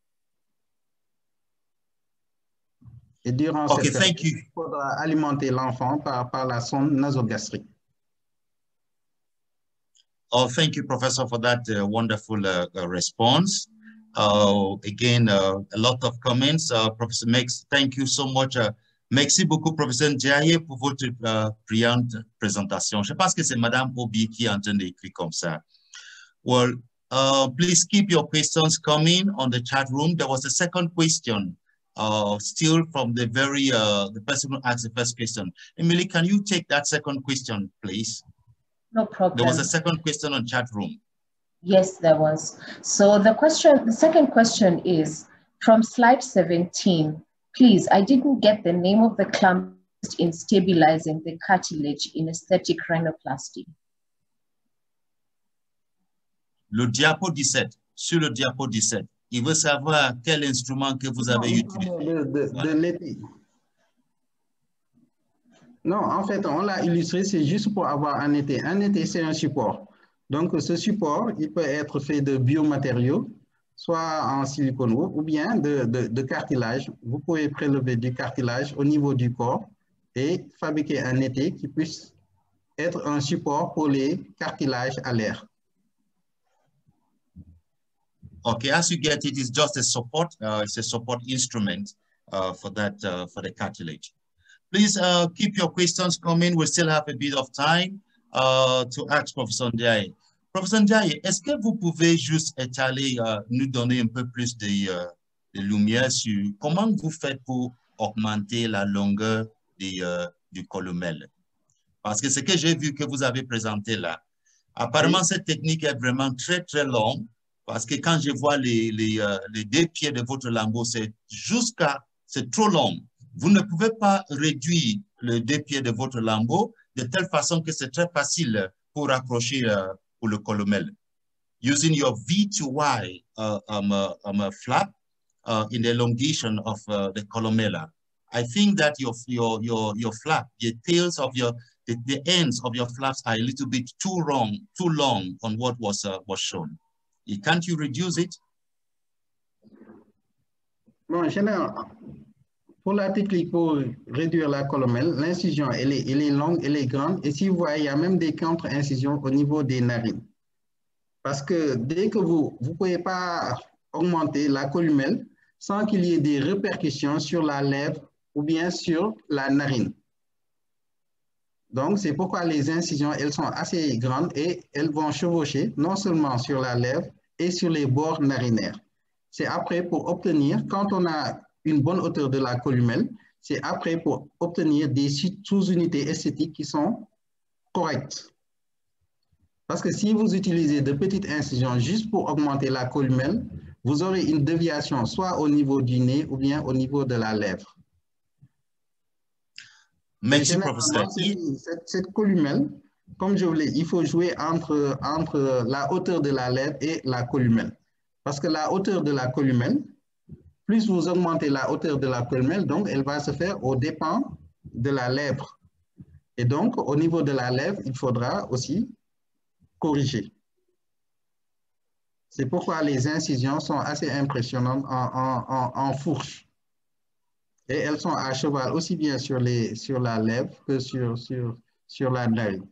Et durant okay, cette période, thank you. il faudra alimenter l'enfant par, par la sonde nasogastrique. Oh, thank you, Professor, for that uh, wonderful uh, uh, response. Uh, again, uh, a lot of comments. Uh, Professor Max, thank you so much. Uh, merci beaucoup, Professeur Ndiaye, pour votre uh, brillante présentation. Je pense que c'est Madame Obi qui est en train d'écrire comme ça. Well, uh, please keep your questions coming on the chat room. There was a second question. Uh, still from the very, uh, the person who asked the first question. Emily, can you take that second question, please? No problem. There was a second question on chat room. Yes, there was. So the question, the second question is from slide seventeen. Please, I didn't get the name of the clamp in stabilizing the cartilage in aesthetic rhinoplasty. Le diapo dix-sept, sur le diapo dix-sept. Il veut savoir quel instrument que vous avez utilisé. De, de, de l'été. Non, en fait, on l'a illustré, c'est juste pour avoir un été. Un été, c'est un support. Donc, ce support, il peut être fait de biomatériaux, soit en silicone ou bien de, de, de cartilage. Vous pouvez prélever du cartilage au niveau du corps et fabriquer un été qui puisse être un support pour les cartilages à l'air. Okay, as you get it, it's just a support. Uh, it's a support instrument uh, for that, uh, for the cartilage. Please uh, keep your questions coming. We still have a bit of time uh, to ask Professor Ndiaye. Professor Ndiaye, est-ce que vous pouvez juste étaler, uh, nous donner un peu plus de, uh, de lumière sur comment vous faites pour augmenter la longueur des, uh, du columelle? Parce que ce que j'ai vu que vous avez présenté là, apparemment oui. Cette technique est vraiment très très longue. Parce que quand je vois les, les, euh, les deux pieds de votre lambeau, c'est jusqu'à, c'est trop long. Vous ne pouvez pas réduire les deux pieds de votre lambeau de telle façon que c'est très facile pour accrocher euh, pour le columelle. Using your V two Y uh, um, uh, um, uh, flap uh, in the elongation of uh, the columella. I think that your, your, your, your flap, the tails of your, the, the ends of your flaps are a little bit too long, too long on what was, uh, was shown. Can't you reduce it? Bon, généralement, pour la technique pour réduire la colomelle, l'incision, elle est, elle est longue, elle est grande. Et si vous voyez, il y a même des contre-incisions au niveau des narines. Parce que dès que vous ne pouvez pas augmenter la columelle sans qu'il y ait des répercussions sur la lèvre ou bien sur la narine. Donc, c'est pourquoi les incisions, elles sont assez grandes et elles vont chevaucher non seulement sur la lèvre et sur les bords narinaires. C'est après pour obtenir, quand on a une bonne hauteur de la columelle, c'est après pour obtenir des sous-unités esthétiques qui sont correctes. Parce que si vous utilisez de petites incisions juste pour augmenter la columelle, vous aurez une déviation soit au niveau du nez ou bien au niveau de la lèvre. Merci, professeur. Cette, cette columelle, comme je voulais, il faut jouer entre, entre la hauteur de la lèvre et la columelle. Parce que la hauteur de la columelle, plus vous augmentez la hauteur de la columelle, donc elle va se faire aux dépens de la lèvre. Et donc, au niveau de la lèvre, il faudra aussi corriger. C'est pourquoi les incisions sont assez impressionnantes en, en, en, en fourche. Et elles sont à cheval aussi bien sur, les, sur la lèvre que sur, sur, sur la narine.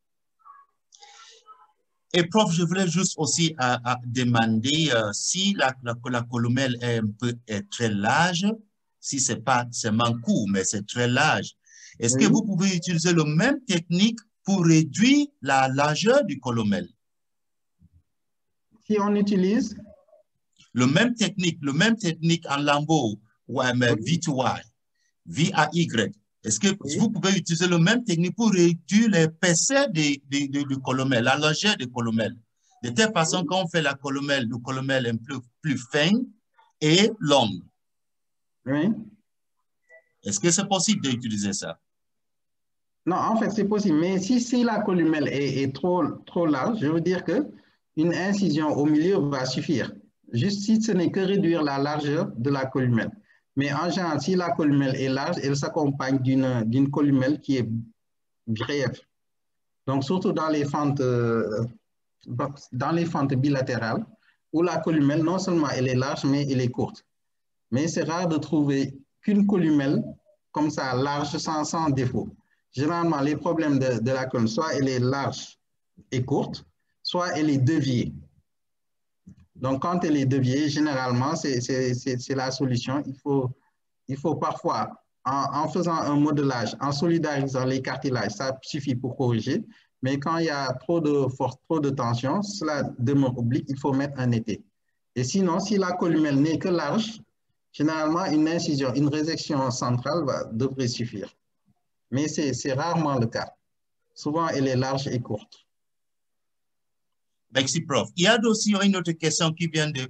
Et prof, je voulais juste aussi à, à demander euh, si la, la, la columelle est un peu est très large, si ce n'est pas seulement court, mais c'est très large. Est-ce oui. que vous pouvez utiliser la même technique pour réduire la largeur du columelle? Si on utilise? Le même technique, le même technique en lambeau, ouais, mais oui. V to Y, V à Y. Est-ce que oui. vous pouvez utiliser la même technique pour réduire l'épaisseur du de, de, de columelle, la largeur du columelle? De telle façon oui. qu'on fait la columelle, le columelle est plus, plus fin et longue. Oui. Est-ce que c'est possible d'utiliser ça? Non, en fait, c'est possible. Mais si, si la columelle est, est trop, trop large, je veux dire qu'une incision au milieu va suffire. Juste si ce n'est que réduire la largeur de la columelle. Mais en général, si la columelle est large, elle s'accompagne d'une columelle qui est brève. Donc, surtout dans les fentes, euh, dans les fentes bilatérales, où la columelle, non seulement elle est large, mais elle est courte. Mais c'est rare de trouver qu'une columelle comme ça, large, sans, sans défaut. Généralement, les problèmes de, de la columelle, soit elle est large et courte, soit elle est déviée. Donc, quand elle est déviée, généralement, c'est la solution. Il faut, il faut parfois, en, en faisant un modelage, en solidarisant les cartilages, ça suffit pour corriger. Mais quand il y a trop de force, trop de tension, cela demeure oblique, il faut mettre un été. Et sinon, si la columelle n'est que large, généralement, une incision, une résection centrale va, devrait suffire. Mais c'est rarement le cas. Souvent, elle est large et courte. Merci, prof. Il y a aussi une autre question qui vient de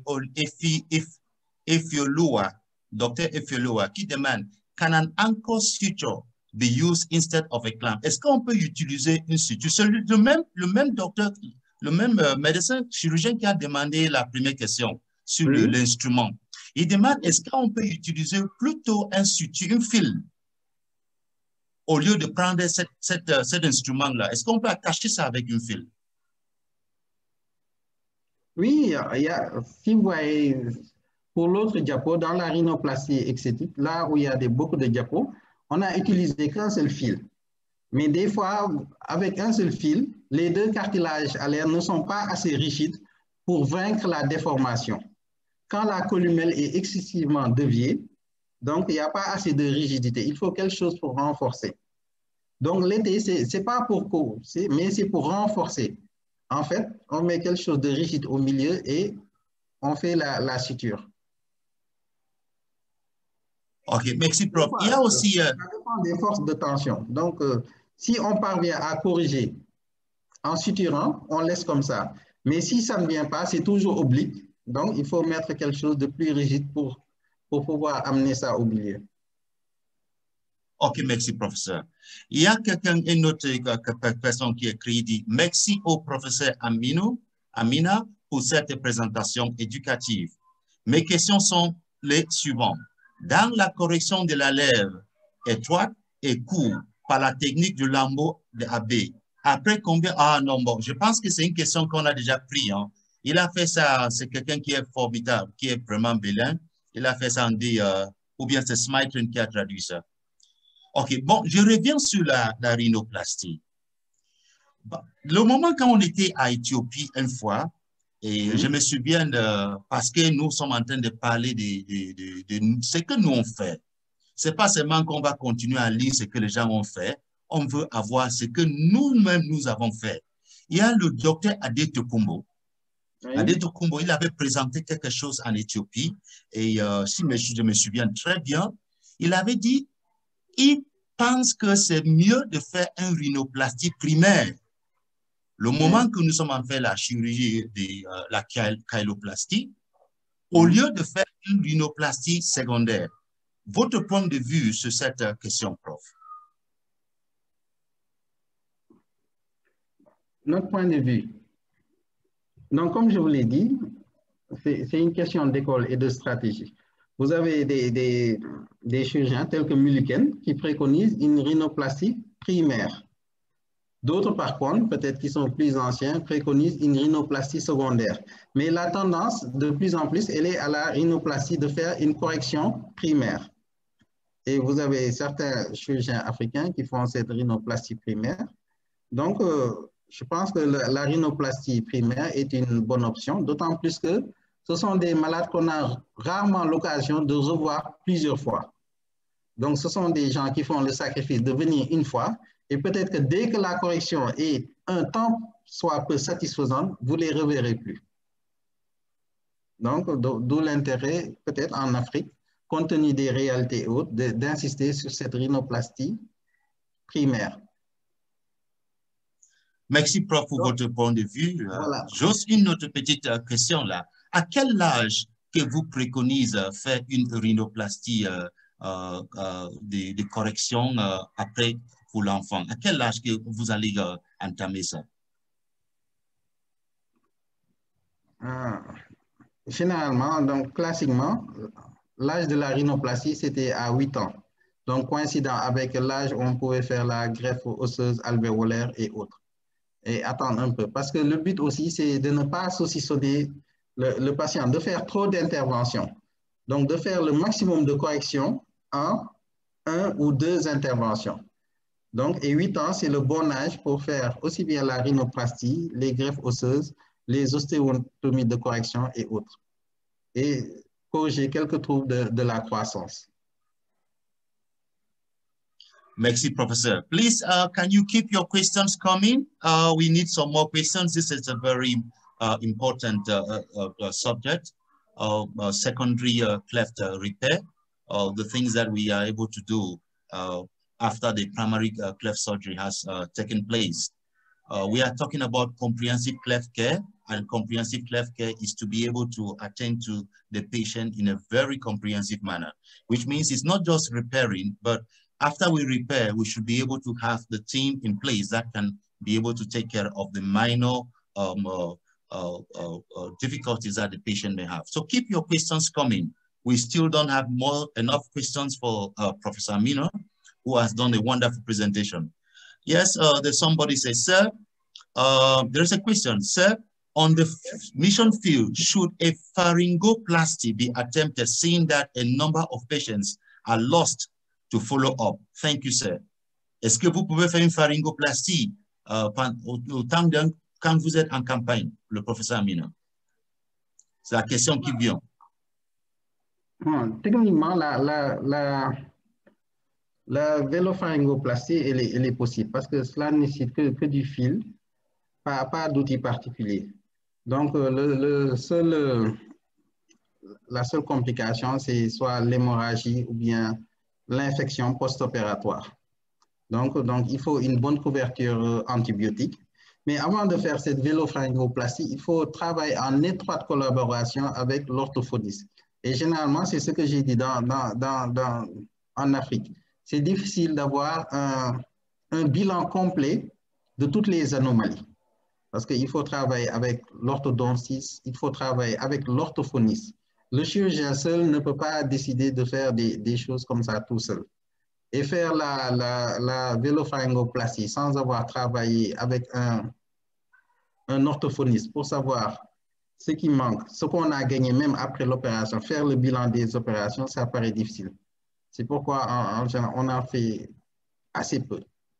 Efiolua, docteur Efiolua, qui demande, can an anchor suture be used instead of a clamp? Est-ce qu'on peut utiliser une suture? C'est le même, le même docteur, le même euh, médecin chirurgien qui a demandé la première question sur oui. l'instrument. Il demande, est-ce qu'on peut utiliser plutôt un suture, une fil, au lieu de prendre cette, cette, cet instrument-là? Est-ce qu'on peut attacher ça avec une fil? Oui, il y a, si vous voyez, pour l'autre diapo, dans la rhinoplastie excitique, là où il y a des, beaucoup de diapos, on a utilisé qu'un seul fil. Mais des fois, avec un seul fil, les deux cartilages à l'air ne sont pas assez rigides pour vaincre la déformation. Quand la columelle est excessivement déviée, donc il n'y a pas assez de rigidité. Il faut quelque chose pour renforcer. Donc l'été, ce n'est pas pour courser, mais c'est pour renforcer. En fait, on met quelque chose de rigide au milieu et on fait la, la suture. Ok, merci, prof. Il y a aussi... Euh... Ça dépend des forces de tension. Donc, euh, si on parvient à corriger en suturant, on laisse comme ça. Mais si ça ne vient pas, c'est toujours oblique. Donc, il faut mettre quelque chose de plus rigide pour, pour pouvoir amener ça au milieu. Ok, merci, professeur. Il y a quelqu'un, une autre personne qui écrit, dit, merci au professeur Amino, Amina pour cette présentation éducative. Mes questions sont les suivantes. Dans la correction de la lèvre étroite et courte par la technique du lambeau de A B, après combien, ah non, bon, je pense que c'est une question qu'on a déjà pris, hein. Il a fait ça, c'est quelqu'un qui est formidable, qui est vraiment bilingue. Il a fait ça en dit, euh, ou bien c'est Smitron qui a traduit ça. OK, bon, je reviens sur la, la rhinoplastie. Bon, le moment quand on était à Éthiopie une fois, et mmh. je me souviens de, parce que nous sommes en train de parler de, de, de, de ce que nous on fait. Ce n'est pas seulement qu'on va continuer à lire ce que les gens ont fait, on veut avoir ce que nous-mêmes nous avons fait. Il y a le docteur Adé Tokumbo. Oui. Adé Tokumbo, il avait présenté quelque chose en Éthiopie, et euh, si je me souviens très bien, il avait dit, il pense que c'est mieux de faire une rhinoplastie primaire. Le moment mmh. que nous sommes en fait la chirurgie de euh, la chyloplastie, mmh. au lieu de faire une rhinoplastie secondaire. Votre point de vue sur cette question, prof? Notre point de vue. Donc, comme je vous l'ai dit, c'est une question d'école et de stratégie. Vous avez des, des, des chirurgiens tels que Mulliken qui préconisent une rhinoplastie primaire. D'autres, par contre, peut-être qui sont plus anciens, préconisent une rhinoplastie secondaire. Mais la tendance, de plus en plus, elle est à la rhinoplastie de faire une correction primaire. Et vous avez certains chirurgiens africains qui font cette rhinoplastie primaire. Donc, euh, je pense que la, la rhinoplastie primaire est une bonne option, d'autant plus que ce sont des malades qu'on a rarement l'occasion de revoir plusieurs fois. Donc, ce sont des gens qui font le sacrifice de venir une fois, et peut-être que dès que la correction est un temps soit peu satisfaisante, vous ne les reverrez plus. Donc, d'où l'intérêt, peut-être en Afrique, compte tenu des réalités hautes, d'insister sur cette rhinoplastie primaire. Merci, prof, pour Donc, votre point de vue. Voilà. Juste une autre petite question là. À quel âge que vous préconisez faire une rhinoplastie euh, euh, euh, de, de correction euh, après pour l'enfant? À quel âge que vous allez euh, entamer ça? Ah, généralement, donc classiquement, l'âge de la rhinoplastie, c'était à huit ans. Donc, coïncident avec l'âge où on pouvait faire la greffe osseuse alvéolaire et autres. Et attendre un peu. Parce que le but aussi, c'est de ne pas saucissonner le, le patient, de faire trop d'interventions. Donc, de faire le maximum de corrections en un ou deux interventions. Donc, et huit ans, c'est le bon âge pour faire aussi bien la rhinoplastie, les greffes osseuses, les ostéotomies de correction et autres. Et corriger quelques troubles de, de la croissance. Merci, Professor. Please, uh, can you keep your questions coming? Uh, we need some more questions. This is a very uh, important uh, uh, uh, subject of uh, secondary uh, cleft uh, repair, uh, the things that we are able to do uh, after the primary uh, cleft surgery has uh, taken place. Uh, we are talking about comprehensive cleft care, and comprehensive cleft care is to be able to attend to the patient in a very comprehensive manner, which means it's not just repairing, but after we repair, we should be able to have the team in place that can be able to take care of the minor um, uh, uh, uh, uh, difficulties that the patient may have. So keep your questions coming. We still don't have more enough questions for uh, Professor Amino, who has done a wonderful presentation. Yes, uh, there's somebody says, sir, uh, there's a question, sir, on the mission field, should a pharyngoplasty be attempted, seeing that a number of patients are lost to follow up? Thank you, sir. Est-ce que vous pouvez faire une pharyngoplastie euh, au temps d'un, quand vous êtes en campagne, le professeur Amina? C'est la question qui vient. Bon, techniquement, la, la, la, la vélopharyngoplastie, elle est, elle est possible parce que cela ne nécessite que, que du fil, pas, pas d'outil particulier. Donc, le, le seul, la seule complication, c'est soit l'hémorragie ou bien l'infection post-opératoire. Donc, donc, il faut une bonne couverture antibiotique. Mais avant de faire cette vélopharyngoplastie, il faut travailler en étroite collaboration avec l'orthophoniste. Et généralement, c'est ce que j'ai dit dans, dans, dans, dans, en Afrique. C'est difficile d'avoir un, un bilan complet de toutes les anomalies. Parce qu'il faut travailler avec l'orthodontiste, il faut travailler avec l'orthophoniste. Le chirurgien seul ne peut pas décider de faire des, des choses comme ça tout seul. Et faire la, la, la vélopharyngoplastie sans avoir travaillé avec un, un orthophoniste pour savoir ce qui manque, ce qu'on a gagné même après l'opération, faire le bilan des opérations, ça paraît difficile. C'est pourquoi en, en général, on en fait assez peu.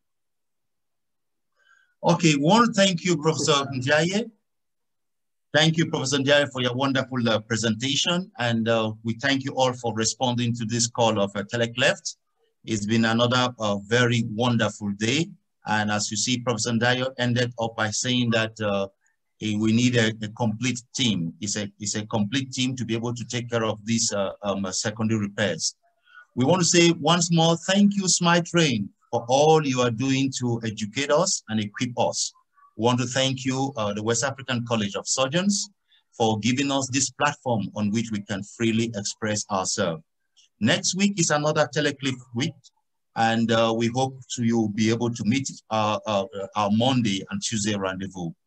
Okay, we want to thank you, Professor Ndiaye. Thank you, Professor Ndiaye, for your wonderful uh, presentation. And uh, we thank you all for responding to this call of uh, Telecleft. It's been another uh, very wonderful day. And as you see, Professor Ndiaye ended up by saying that uh, we need a, a complete team. It's a, it's a complete team to be able to take care of these uh, um, uh, secondary repairs. We want to say once more, thank you, Smile Train, for all you are doing to educate us and equip us. We want to thank you, uh, the West African College of Surgeons, for giving us this platform on which we can freely express ourselves. Next week is another Teleclif week, and uh, we hope to you will be able to meet our, our, our Monday and Tuesday rendezvous.